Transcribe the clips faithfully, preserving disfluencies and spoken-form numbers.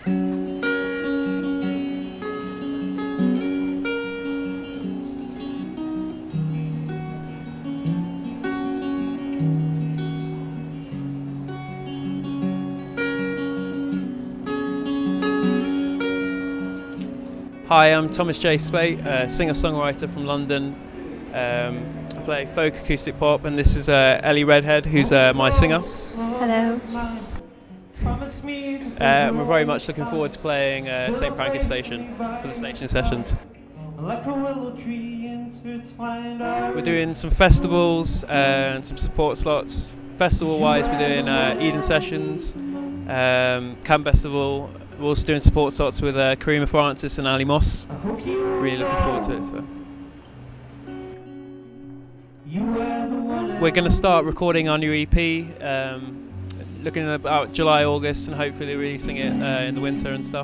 Hi, I'm Thomas J Speight, a singer-songwriter from London. Um, I play folk acoustic pop, and this is uh, Ellie Redhead, who's uh, my singer. Hello. Uh, we're very much looking forward to playing uh, Saint Pancras Station for the station sessions. We're doing some festivals uh, and some support slots. Festival-wise, we're doing uh, Eden Sessions, um, Camp Festival. We're also doing support slots with uh, Karima Francis and Ali Moss. Really looking forward to it. So. We're going to start recording our new E P, um, looking at about July, August, and hopefully releasing it uh, in the winter and stuff.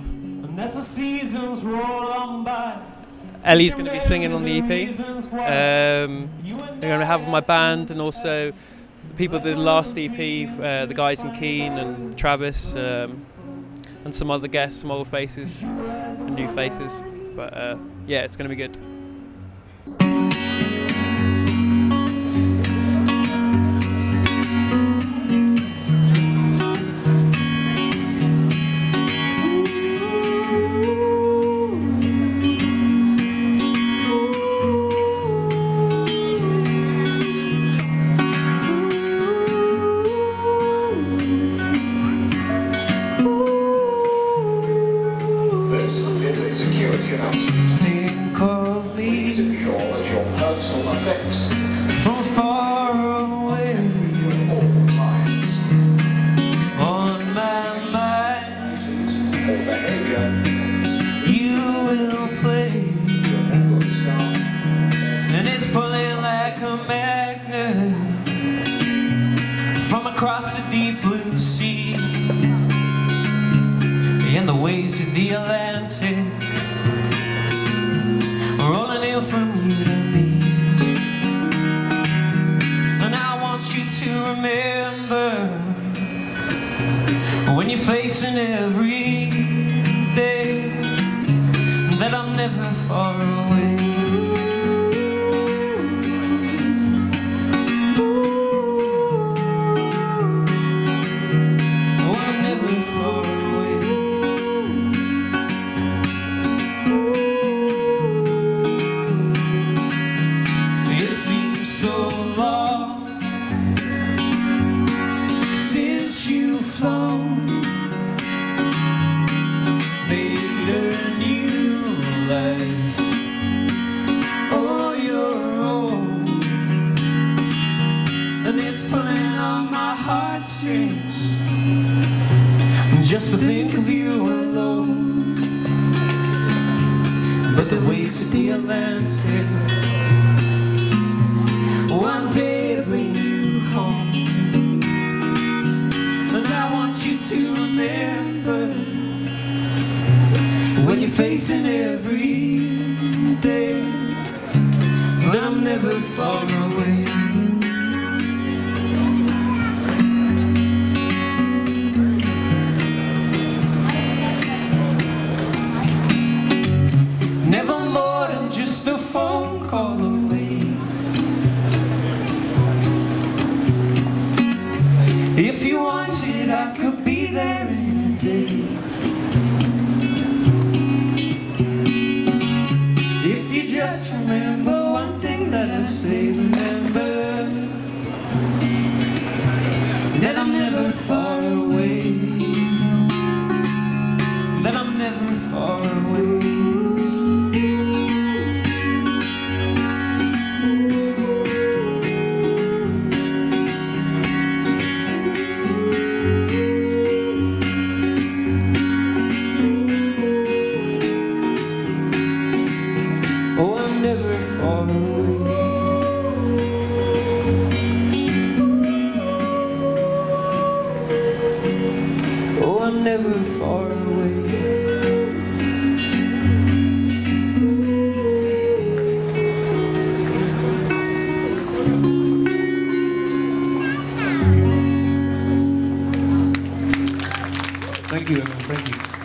Ellie's going to be singing on the E P. Um, I'm going to have my band and also the people that did the last E P, uh, the guys in Keene and Travis. Um, and some other guests, some old faces and new faces, but uh, yeah, it's going to be good. Think of me as your personal effects from far away on my mind. You will play, and it's pulling like a magnet from across the deep blue sea and the waves of the Atlantic. Rolling in from you to me, and I want you to remember when you're facing every day that I'm never far away. Oh, I'm never far away. So long since you've flown, made a new life, oh, your own, and it's pulling on my heartstrings just to think of you alone. But the waves of the Atlantic one day bring you home, and I want you to remember when you're facing every day that I'm never far away. Never more than just a phone call away. If you wanted, I could be there in a day. If you just remember one thing that I say, remember that I'm never far away, that I'm never far away. Oh, I'm never far away. Oh, I'm never far away. Thank you, everyone. Thank you.